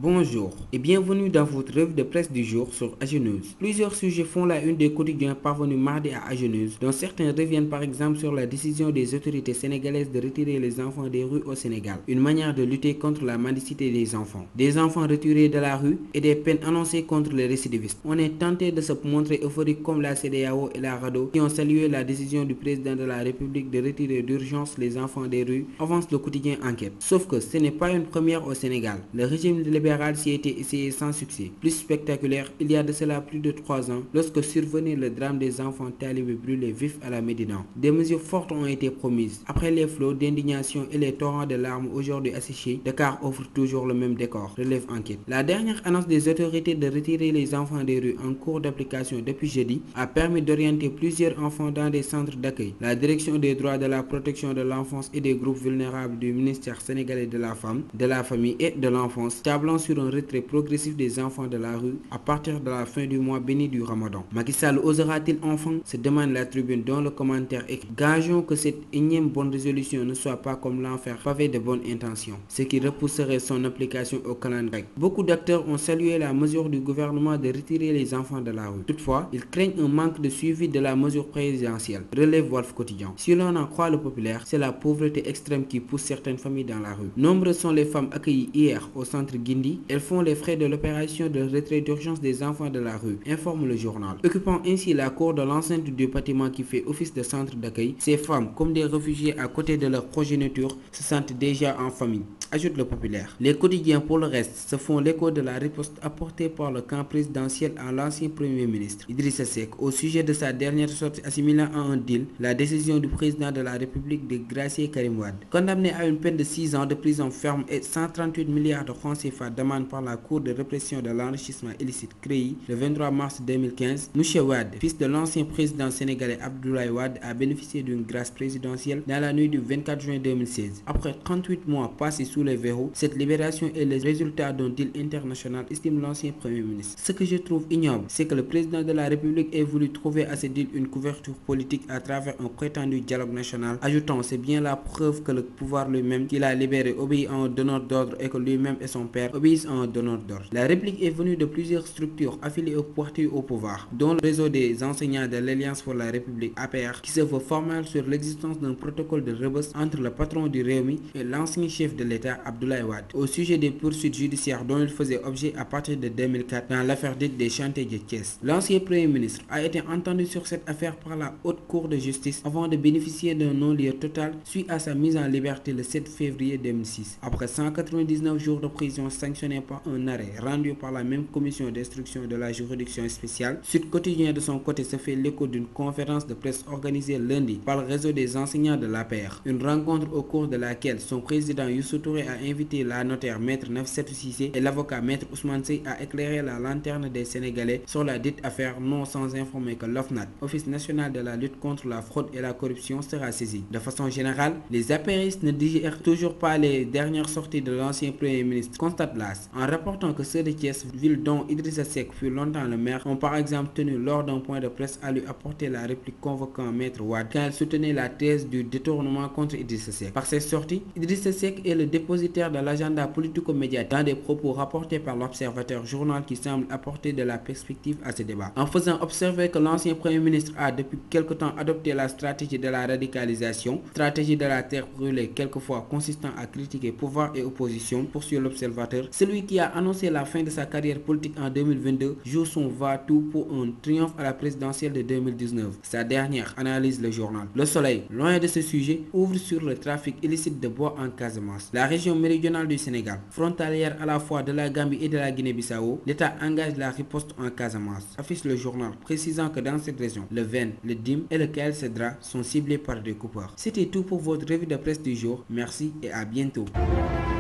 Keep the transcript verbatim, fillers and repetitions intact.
Bonjour et bienvenue dans votre revue de presse du jour sur AGEnews. Plusieurs sujets font la une des quotidiens parvenus mardi à AGEnews, dont certains reviennent par exemple sur la décision des autorités sénégalaises de retirer les enfants des rues au Sénégal, une manière de lutter contre la mendicité des enfants. Des enfants retirés de la rue et des peines annoncées contre les récidivistes. On est tenté de se montrer euphorique comme la C E D E A O et la RADDHO qui ont salué la décision du président de la République de retirer d'urgence les enfants des rues, avance le quotidien Enquête. Sauf que ce n'est pas une première au Sénégal. Le régime libéral s'y était essayé sans succès. Plus spectaculaire, il y a de cela plus de trois ans, lorsque survenait le drame des enfants talibés brûlés vifs à la Médina. Des mesures fortes ont été promises. Après les flots d'indignation et les torrents de larmes aujourd'hui asséchés, Dakar offre toujours le même décor, relève Enquête. La dernière annonce des autorités de retirer les enfants des rues en cours d'application depuis jeudi a permis d'orienter plusieurs enfants dans des centres d'accueil. La direction des droits de la protection de l'enfance et des groupes vulnérables du ministère sénégalais de la femme, de la famille et de l'enfance tablant sur un retrait progressif des enfants de la rue à partir de la fin du mois béni du Ramadan. Macky Sall osera-t-il enfin, se demande la tribune dont le commentaire est « Gageons que cette énième bonne résolution ne soit pas comme l'enfer pavé de bonnes intentions, ce qui repousserait son application au calendrier ». Beaucoup d'acteurs ont salué la mesure du gouvernement de retirer les enfants de la rue. Toutefois, ils craignent un manque de suivi de la mesure présidentielle, relève Wolf Quotidien. Si l'on en croit le populaire, c'est la pauvreté extrême qui pousse certaines familles dans la rue. Nombreuses sont les femmes accueillies hier au centre Guindi. Elles font les frais de l'opération de retrait d'urgence des enfants de la rue, informe le journal. Occupant ainsi la cour de l'enceinte du bâtiment qui fait office de centre d'accueil, ces femmes, comme des réfugiés à côté de leur progéniture, se sentent déjà en famille, ajoute le populaire. Les quotidiens pour le reste se font l'écho de la riposte apportée par le camp présidentiel à l'ancien Premier ministre Idrissa Seck au sujet de sa dernière sortie assimilant à un deal la décision du président de la République de gracier Karim Wade. Condamné à une peine de six ans de prison ferme et cent trente-huit milliards de francs C F A demande par la Cour de répression de l'enrichissement illicite C R E I le vingt-trois mars deux mille quinze, M. Wade, fils de l'ancien président sénégalais Abdoulaye Wade, a bénéficié d'une grâce présidentielle dans la nuit du vingt-quatre juin deux mille seize. Après trente-huit mois passés sous les verrous, cette libération est le résultat d'un deal international, estime l'ancien Premier ministre. Ce que je trouve ignoble, c'est que le président de la République ait voulu trouver à ce deal une couverture politique à travers un prétendu dialogue national, ajoutant c'est bien la preuve que le pouvoir lui-même qu'il a libéré obéit à un donneur d'ordre et que lui-même et son père obéissent à un donneur d'ordre. La réplique est venue de plusieurs structures affiliées au parti au pouvoir, dont le réseau des enseignants de l'Alliance pour la République A P R, qui se veut formel sur l'existence d'un protocole de Rebeuss entre le patron du Rewmi et l'ancien chef de l'État Abdoulaye Wade, au sujet des poursuites judiciaires dont il faisait objet à partir de deux mille quatre dans l'affaire dite des chantiers de Thiès. L'ancien Premier ministre a été entendu sur cette affaire par la Haute Cour de justice avant de bénéficier d'un non-lieu total suite à sa mise en liberté le sept février deux mille six. Après cent quatre-vingt-dix-neuf jours de prison sanctionnés par un arrêt rendu par la même commission d'instruction de la juridiction spéciale, Sud Quotidien de son côté se fait l'écho d'une conférence de presse organisée lundi par le réseau des enseignants de l'A P R. Une rencontre au cours de laquelle son président Youssou Touré a invité la notaire maître Nafissatou Cissé et l'avocat maître Ousmane Seye à éclairer la lanterne des Sénégalais sur la dite affaire, non sans informer que l'OFNAC, Office national de la lutte contre la fraude et la corruption, sera saisi. De façon générale, les apéristes ne digèrent toujours pas les dernières sorties de l'ancien Premier ministre, constate l'A S, en rapportant que ceux de Thiès, ville dont Idrissa Seck fut longtemps le maire, ont par exemple tenu lors d'un point de presse à lui apporter la réplique convoquant maître Wade quand elle soutenait la thèse du détournement contre Idrissa Seck. Par ces sorties, Idrissa Seck est le dépositaire de l'agenda politico-médiatique dans des propos rapportés par l'Observateur, journal qui semble apporter de la perspective à ce débat. En faisant observer que l'ancien Premier ministre a depuis quelque temps adopté la stratégie de la radicalisation, stratégie de la terre brûlée quelquefois consistant à critiquer pouvoir et opposition, poursuit l'Observateur, celui qui a annoncé la fin de sa carrière politique en deux mille vingt-deux joue son va-tout pour un triomphe à la présidentielle de deux mille dix-neuf. Sa dernière analyse le journal. Le Soleil, loin de ce sujet, ouvre sur le trafic illicite de bois en Casamance. La région méridionale du Sénégal, frontalière à la fois de la Gambie et de la Guinée-Bissau, l'État engage la riposte en Casamance, affiche le journal, précisant que dans cette région, le Ven, le Dim et le Kael Cedra sont ciblés par des coupeurs. C'était tout pour votre revue de presse du jour. Merci et à bientôt.